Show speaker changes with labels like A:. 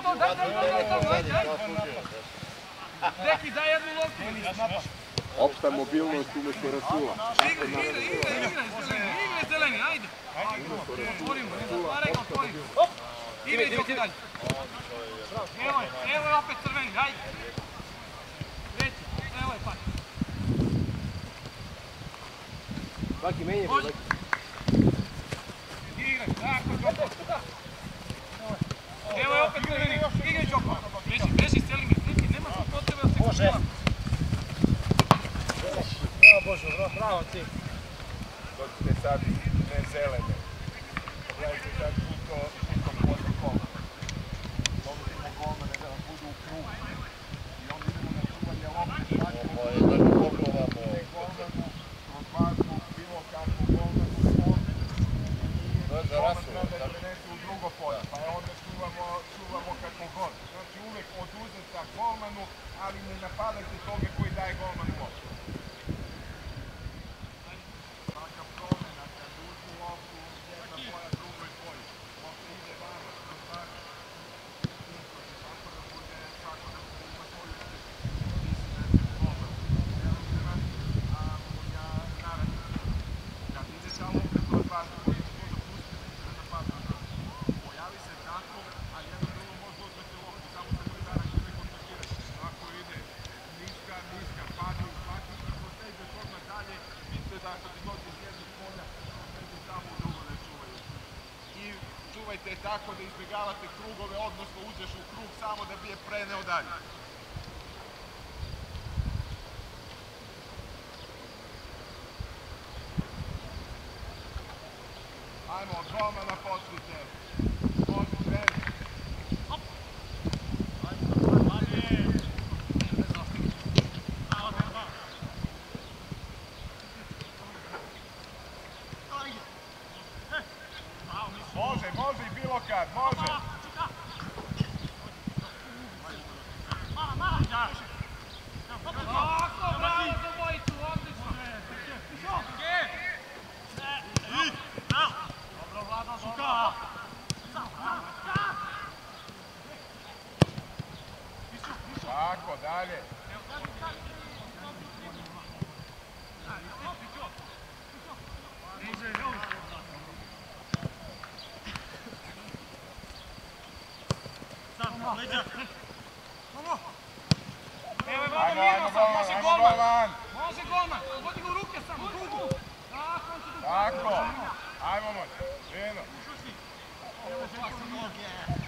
A: Deki, daj jednu loptu.
B: Opšta mobilnost umjesto Rasula.
A: Igre zeleni, ajde. Otvorimo, otvorimo. Igre i dok dalje. Evo je opet crveni, ajde. Reći, evo je pat.
C: Baki, menje.
A: Igre, tako, Đoko. Evo je opet crveni, igre Đoko. Beži, cijeli mi, nema tu potrebe da se kućeva.
C: Bravo Božo, bravo ti.
B: Dođite sad ne zelene. Pogledajte sad žuto posle kola. Dovodimo golmane da vam budu u krugu. I onda idemo na čuvanje lopte. Ovo je da pokovamo. Golmanu, kroz bazu, bilo kakvu golmanu, fond. To je za Rasula. Da prenese u drugo polje. Pa onda čuvamo kako god. Znači uvek oduzet sa golmanu, ali ne napadajte toga koji daje golmanu loptu. Čuvajte tako da izbjegavate krugove, odnosno uđeš u krug samo da bi je preneo dalje. Ajmo, od golmana počnite. Može ženi. Može i bilo kad, može.
A: Tako, bravo za bojicu, odlično. Dobro, Vlado, dobro.
B: Tako, dalje.
A: Evo je Vlado mirno sad, može golman. Može golman, vodi ga u ruke samo, drugu. Tako, on će tu.
B: Tako, ajmo moć, ženo.